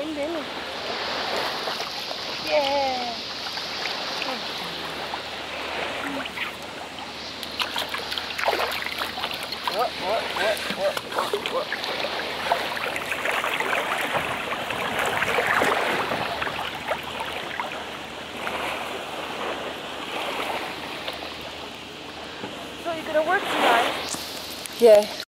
Bến đến rồi. Yeah. So you're gonna work tonight? Yeah.